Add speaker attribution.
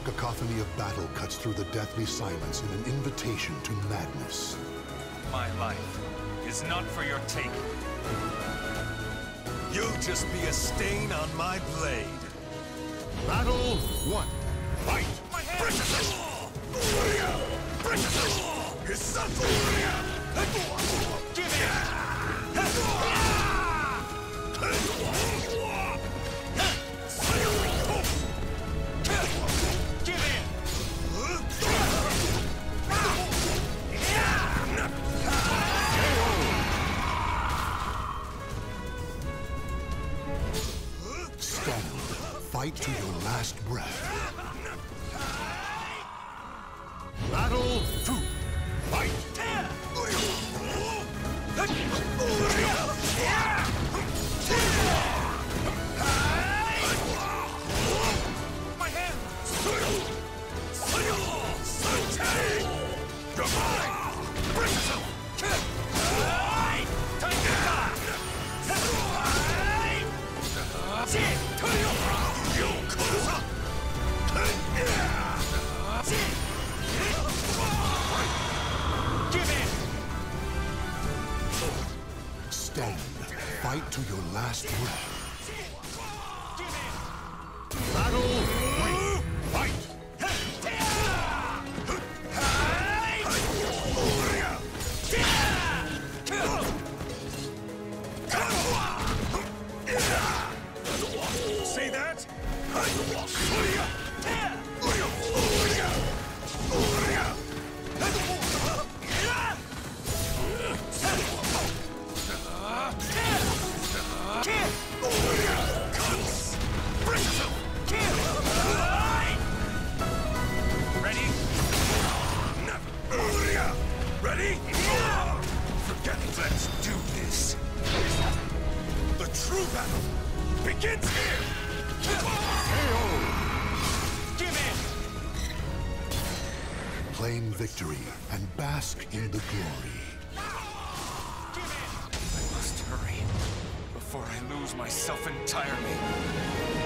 Speaker 1: cacophony of battle cuts through the deathly silence in an invitation to madness.
Speaker 2: My life is not for your taking. You'll just be a stain on my blade.
Speaker 1: Battle 1. Fight!
Speaker 2: My hand! Give
Speaker 1: Stand. Fight to your last breath. Battle 2. Fight!
Speaker 2: my hand!
Speaker 1: Stand. Fight to your last breath. Battle 3. Fight!
Speaker 2: See that? Ready? Ready? Forget it. Let's do this. The true battle begins here. Give in.
Speaker 1: Claim victory and bask in the glory.
Speaker 2: I must hurry before I lose myself entirely.